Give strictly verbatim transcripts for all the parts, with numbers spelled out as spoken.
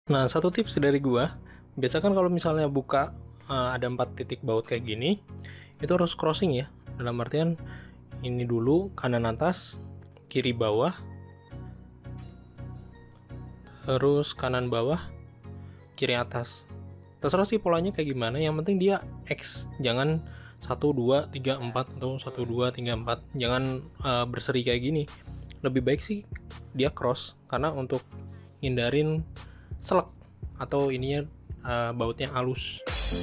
Nah, satu tips dari gua, biasa kan kalau misalnya buka uh, ada empat titik baut kayak gini, itu harus crossing ya. Dalam artian ini dulu kanan atas, kiri bawah, terus kanan bawah, kiri atas. Terserah sih polanya kayak gimana, yang penting dia X, jangan satu dua tiga empat atau satu dua tiga empat. Jangan uh, berseri kayak gini. Lebih baik sih dia cross karena untuk hindarin selek atau ininya uh, bautnya halus.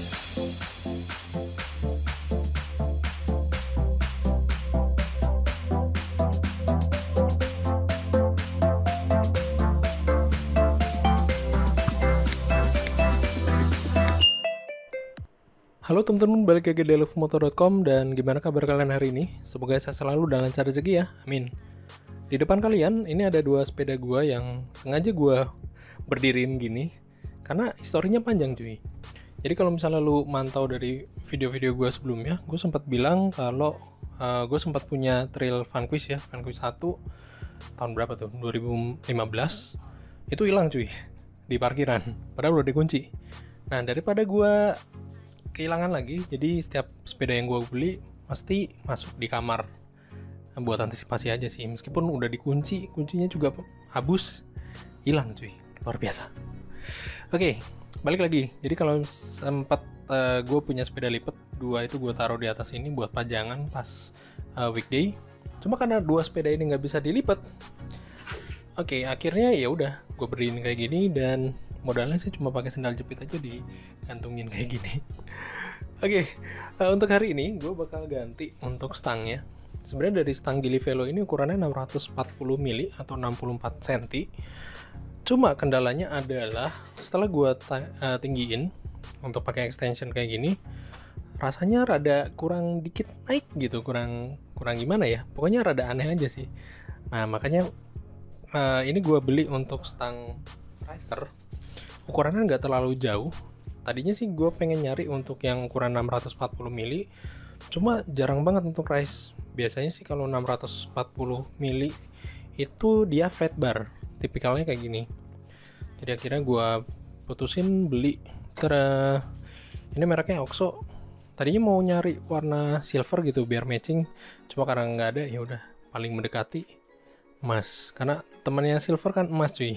Halo teman-teman, balik lagi di love motor dot com, dan gimana kabar kalian hari ini? Semoga saya selalu dan lancar rezeki ya, amin. Di depan kalian ini ada dua sepeda gua yang sengaja gua berdiriin gini karena historinya panjang cuy. Jadi kalau misalnya lu mantau dari video-video gue sebelumnya, gue sempat bilang kalau uh, gue sempat punya trail Vanquish ya, Vanquish satu tahun berapa tuh? dua ribu lima belas. Itu hilang cuy di parkiran, padahal udah dikunci. Nah, daripada gue kehilangan lagi, jadi setiap sepeda yang gue beli pasti masuk di kamar. Nah, buat antisipasi aja sih, meskipun udah dikunci, kuncinya juga habis, hilang cuy, luar biasa. Oke, balik lagi. Jadi kalau sempat uh, gue punya sepeda lipat dua, itu gue taruh di atas ini buat pajangan pas uh, weekday. Cuma karena dua sepeda ini nggak bisa dilipat, oke, akhirnya ya udah gue berdiriin kayak gini, dan modalnya sih cuma pakai sendal jepit aja digantungin kayak gini. Oke, uh, untuk hari ini gue bakal ganti untuk stangnya. Sebenarnya dari stang Gili Velo ini ukurannya enam ratus empat puluh mili atau enam puluh empat sentimeter. Cuma kendalanya adalah setelah gue ta- uh, tinggiin untuk pakai extension kayak gini, rasanya rada kurang dikit naik gitu, kurang kurang gimana ya, pokoknya rada aneh aja sih. Nah makanya uh, ini gue beli untuk stang riser, ukurannya nggak terlalu jauh. Tadinya sih gue pengen nyari untuk yang ukuran enam ratus empat puluh mili, cuma jarang banget untuk rise. Biasanya sih kalau enam ratus empat puluh mili itu dia flat bar, tipikalnya kayak gini. Jadi akhirnya gue putusin beli ter ini mereknya Oxo. Tadinya mau nyari warna silver gitu biar matching, cuma karena nggak ada ya udah paling mendekati emas, karena temannya silver kan emas cuy.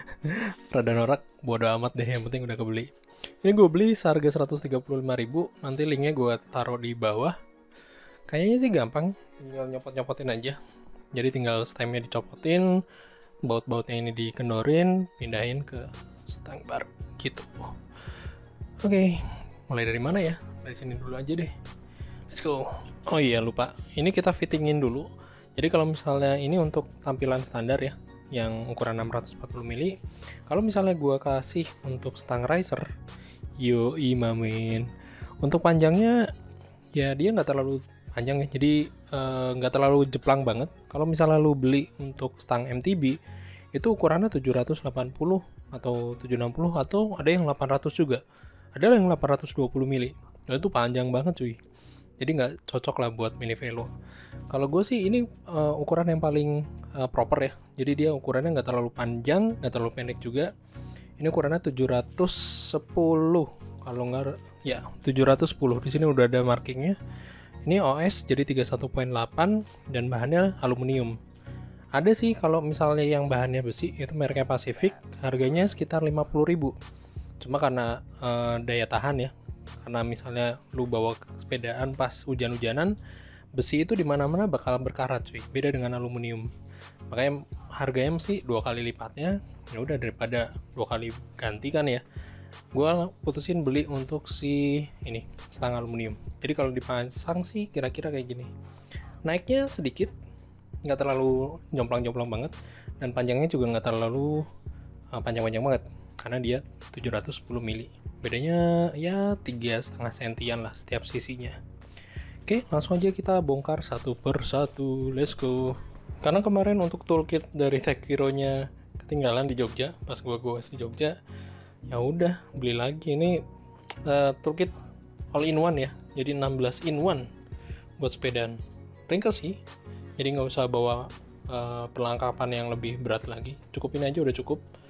Rada norak, bodo amat deh, yang penting udah kebeli. Ini gue beli seharga seratus tiga puluh lima ribu, nanti linknya gue taruh di bawah. Kayaknya sih gampang, tinggal nyopot-nyopotin aja. Jadi tinggal stemnya dicopotin, baut-bautnya ini dikendorin, pindahin ke stang bar gitu. Oke, mulai dari mana ya? Dari sini dulu aja deh. Let's go. Oh iya, lupa. Ini kita fittingin dulu. Jadi kalau misalnya ini untuk tampilan standar ya, yang ukuran enam ratus empat puluh mili. Kalau misalnya gua kasih untuk stang riser, yoi mamin. Untuk panjangnya ya dia nggak terlalu panjang ya, jadi nggak uh, terlalu jeplang banget. Kalau misalnya lu beli untuk stang M T B itu ukurannya tujuh ratus delapan puluh atau tujuh ratus enam puluh, atau ada yang delapan ratus juga, ada yang delapan ratus dua puluh mili. Nah, itu panjang banget cuy, jadi nggak cocok lah buat mini velo. Kalau gue sih ini uh, ukuran yang paling uh, proper ya, jadi dia ukurannya nggak terlalu panjang, nggak terlalu pendek juga. Ini ukurannya tujuh ratus sepuluh, kalau nggak ya tujuh ratus sepuluh. Di sini udah ada markingnya. Ini O S jadi tiga puluh satu koma delapan dan bahannya aluminium. Ada sih kalau misalnya yang bahannya besi, itu mereknya Pacific, harganya sekitar lima puluh ribu. Cuma karena uh, daya tahan ya, karena misalnya lu bawa sepedaan pas hujan-hujanan, besi itu dimana-mana bakal berkarat cuy, beda dengan aluminium. Makanya harganya sih dua kali lipatnya. Ya udah, daripada dua kali ganti kan ya, gue putusin beli untuk si ini stang aluminium. Jadi kalau dipasang sih kira-kira kayak gini, naiknya sedikit, nggak terlalu jomplang-jomplang banget, dan panjangnya juga nggak terlalu uh, panjang-panjang banget karena dia tujuh ratus sepuluh mili. Bedanya ya tiga setengah sentian lah setiap sisinya. Oke, langsung aja kita bongkar satu per satu. Let's go. Karena kemarin untuk toolkit dari Tech Hero-nya ketinggalan di Jogja pas gua goes di Jogja, ya udah beli lagi. Ini uh, toolkit all in one ya, jadi enam belas in one buat sepedaan. Ringkas sih, jadi nggak usah bawa uh, perlengkapan yang lebih berat lagi, cukupin aja udah cukup.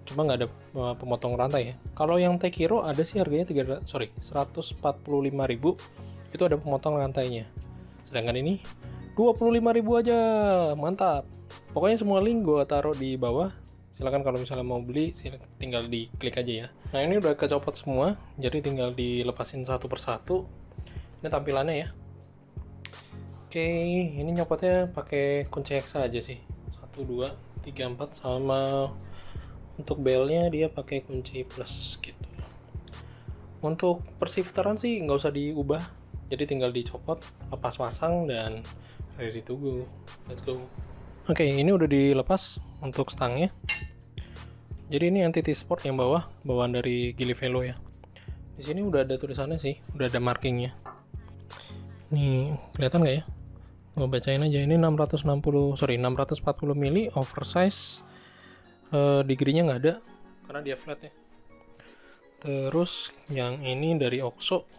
cuma nggak ada uh, pemotong rantai ya. Kalau yang Tekiro ada sih harganya tiga sorry seratus empat puluh lima ribu, itu ada pemotong rantainya. Sedangkan ini dua puluh lima ribu aja, mantap. Pokoknya semua link gue taruh di bawah. Silahkan kalau misalnya mau beli, tinggal diklik aja ya. Nah ini udah kecopot semua, jadi tinggal dilepasin satu persatu. Ini tampilannya ya. Oke, ini nyopotnya pakai kunci hexa aja sih. satu, dua, tiga, empat, sama untuk belnya dia pakai kunci plus gitu. Untuk persifteran sih nggak usah diubah, jadi tinggal dicopot, lepas pasang, dan ready to go. Let's go. Oke, ini udah dilepas untuk stangnya. Jadi ini entity sport yang bawah, bawaan dari Gili Velo ya. Di sini udah ada tulisannya sih, udah ada markingnya. Nih, kelihatan nggak ya? Gue bacain aja, ini enam ratus enam puluh sorry enam ratus empat puluh mili oversize, uh, degree-nya nggak ada karena dia flat ya. Terus yang ini dari Oxo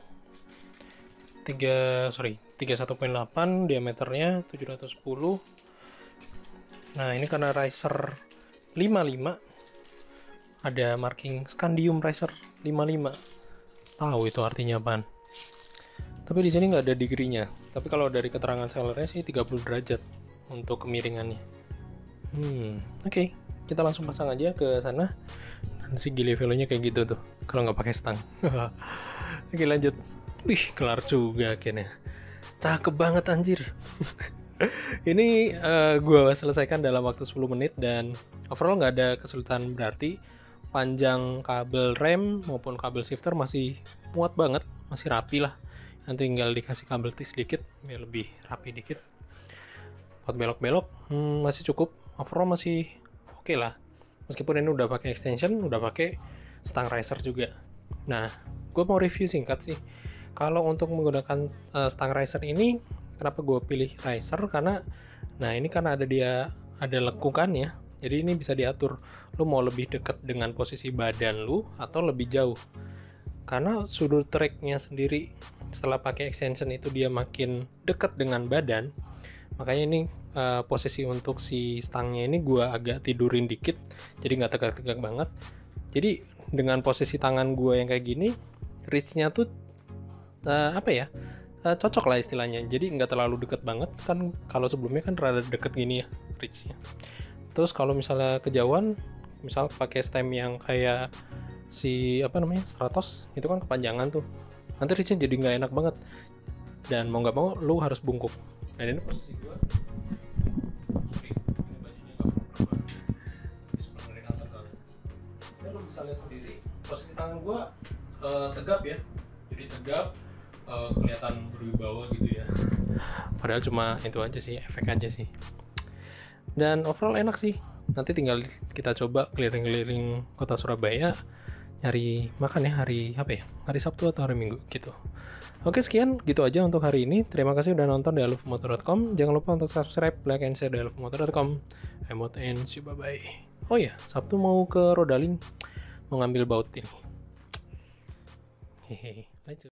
tiga sorry tiga puluh satu koma delapan, diameternya tujuh ratus sepuluh. Nah ini karena Riser lima puluh lima, ada marking Scandium Riser lima puluh lima. Tahu itu artinya apaan? Tapi di sini nggak ada degree-nya. Tapi kalau dari keterangan sellernya sih tiga puluh derajat untuk kemiringannya. Hmm, oke. Okay. Kita langsung pasang aja ke sana. Dan si Gili Velo-nya kayak gitu tuh, kalau nggak pakai stang. Oke lanjut. Wih, kelar juga akhirnya. Cakep banget anjir. Ini uh, gue selesaikan dalam waktu sepuluh menit dan overall nggak ada kesulitan berarti. Panjang kabel rem maupun kabel shifter masih muat banget, masih rapi lah. Nanti tinggal dikasih kabel tis dikit biar lebih rapi dikit. Buat belok-belok hmm, masih cukup, overall masih oke okay lah. Meskipun ini udah pakai extension, udah pakai stang riser juga. Nah, gue mau review singkat sih. Kalau untuk menggunakan uh, stang riser ini, kenapa gue pilih riser? Karena, nah ini karena ada dia ada lekukannya, jadi ini bisa diatur. Lu mau lebih dekat dengan posisi badan lu atau lebih jauh. Karena sudut tracknya sendiri setelah pakai extension itu dia makin dekat dengan badan, makanya ini uh, posisi untuk si stangnya ini gue agak tidurin dikit, jadi nggak tegak-tegak banget. Jadi dengan posisi tangan gue yang kayak gini, reach-nya tuh uh, apa ya, uh, cocok lah istilahnya. Jadi nggak terlalu deket banget kan, kalau sebelumnya kan rada deket gini ya reach-nya. Terus kalau misalnya kejauhan, misal pakai stem yang kayak si apa namanya Stratos, itu kan kepanjangan tuh, nanti reach-nya jadi nggak enak banget, dan mau nggak mau lu harus bungkuk. Dan ini posisi gua sorry, ini bajunya nggak berubah di sebelah dari kantor kali. Dan lu bisa lihat sendiri posisi tangan gua uh, tegap ya, jadi tegap, uh, kelihatan berwibawa gitu ya. Padahal cuma itu aja sih, efek aja sih. Dan overall enak sih. Nanti tinggal kita coba keliling-keliling kota Surabaya, nyari makan ya hari apa ya? Hari Sabtu atau hari Minggu gitu. Oke, sekian gitu aja untuk hari ini. Terima kasih udah nonton di alufumoto dot com. Jangan lupa untuk subscribe, like, and share di alufumoto dot com. Emot and see bye bye. Oh ya, Sabtu mau ke Rodaling, mau ngambil baut ini. Hehehe. Lanjut.